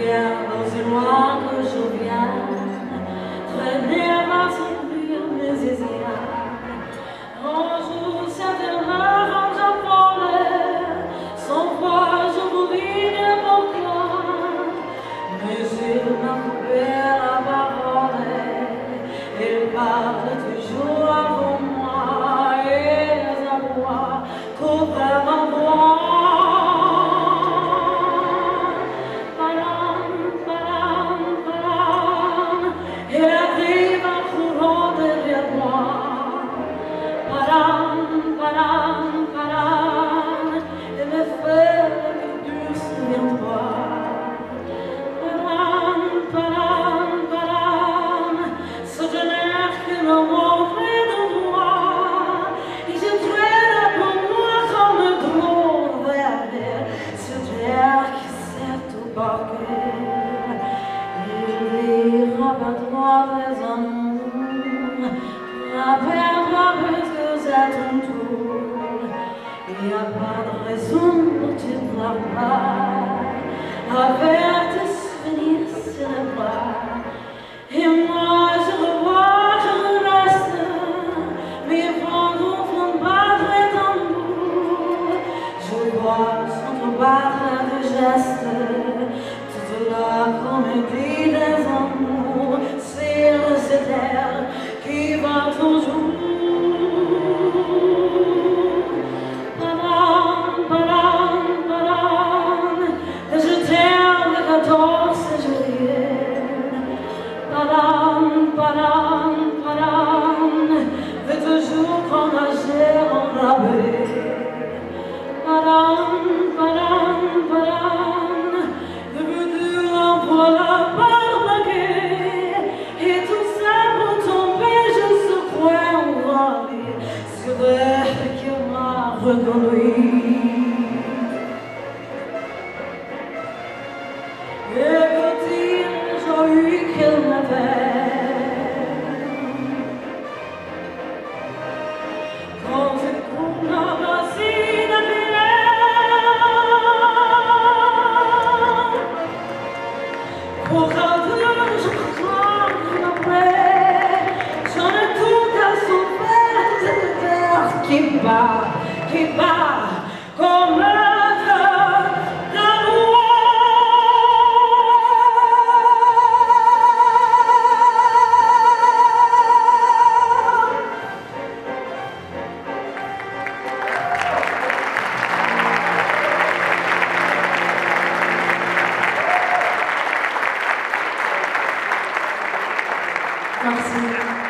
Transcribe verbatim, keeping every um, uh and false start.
regarde aussi loin que je viens, traîner ma sourire, mes hésitats. Un jour, certainement, quand j'apprendrai, sans foi, je vous dirai pourquoi. Mais il m'a coupé la parole, il parle toujours avant moi, et à moi, coupe ma voix. Paran, paran, et me fait que tu souviens-toi. Paran, paran, paran, ce tonnerre qui me montrait de moi, et je traîne pour moi comme un drôle vert, ce terre qui s'est au baquet. Il ira pas des amours, à perdre plus que à ton tour. Il n'y a pas de raison pour que tu ne pleures pas, avec tes souvenirs sur les bras. Et moi je revois, je reste, mes fantômes font battre les tambours. Je vois s'entrebattre de gestes, toute la comédie des amours. C'est le cétère qui va toujours. Paran, paran, paran, veut toujours qu'enrager en rabais. Paran, paran, paran, devenu un poil à barbaquer. Et tout ça pour tomber juste au coin où aller. C'est vrai qu'il m'a reconnu. Et quand j'ai eu qu'elle m'avait, quand c'est qu'on a passé de pour qu'un je crois après, j'en ai tout à souffrir de cette terre qui bat, qui bat comme un Merci.